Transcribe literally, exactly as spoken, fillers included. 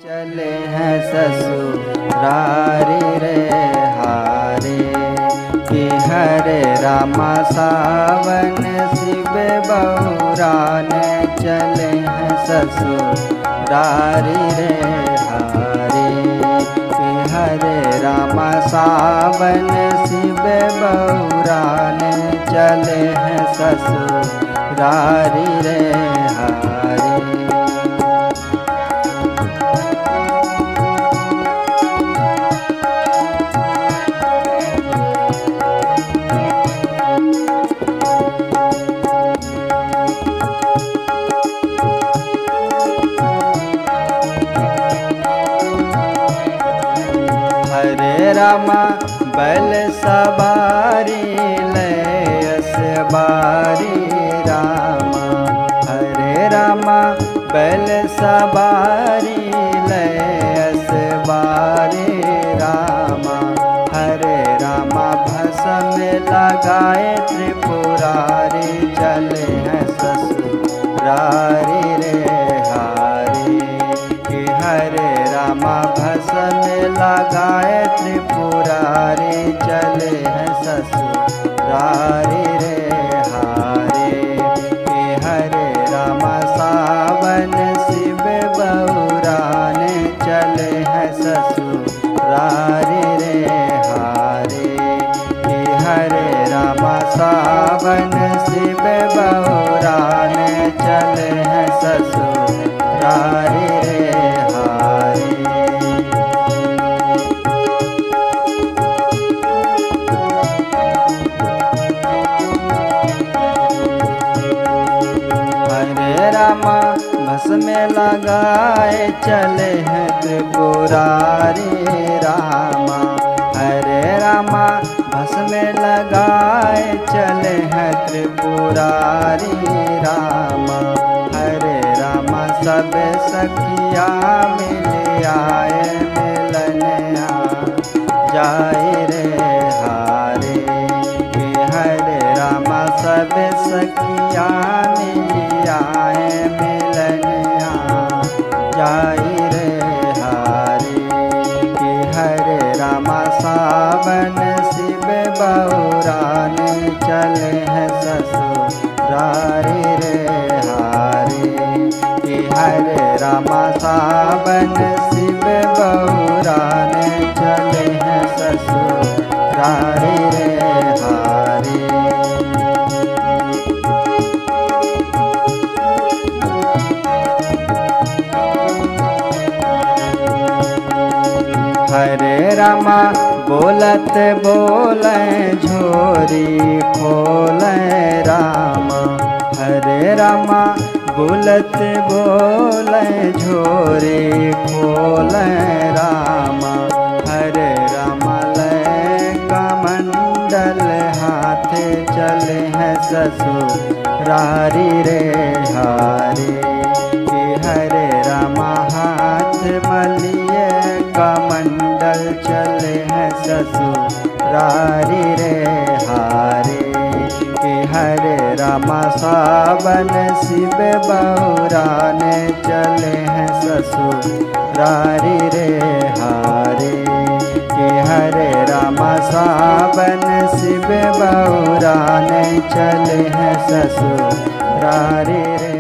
चले हैं ससुरारी रे हारे कि हरे रामा सावन शिव बहुराने चले हैं ससुरारी रे हारे कि हरे रामा सावन शिव बहुराने चले हैं ससुरारी रे हारे। हरे रामा बैल सवारी लयस बारी रामा हरे रामा बैल सवारी लयस बारी रामा हरे रामा भस्म लगाए त्रिपुरारी चले हैं ससुरारी रे हारी कि हरे रामा भस्म लगाए त्रिपुरारी चले हैं ससुरारी रे हारे कि हरे रामा सावन शिव बहुराने चले हैं ससुरारी रे हारे कि हरे रामा सावन शिव बहुराने चले हैं ससुरारी रे हारे। रामा भस्म लगाए चले हैं त्रिपुरारी रामा हरे रामा भस्म लगाए चले हैं त्रिपुरारी रामा हरे रामा सब सखिया मिल आए मिलने जाए रे हारे कि हरे रामा सब सखिया मिल आए मिलने जाई रे हारे कि हरे रामा सावन शिव बहुराने चले हैं ससुरारी रे हारे कि हरे रामा सावन शिव बहुराने चले हैं ससुरारी रे हारे। हरे रामा बोलत बोले झोरी खोले रामा हरे रामा बोलत बोले झोरी खोले रामा हरे रामा लय कमंडल हाथे चले हैं ससुरारी रे हारे कि हरे रामा हाथ मलिए कमंडल चले हैं ससुरारी रे हारे कि हरे रामा सावन शिव बहुराने चले हैं ससुरारी रे हारे कि हरे रामा सावन शिव बहुराने चले हैं ससुरारी रे।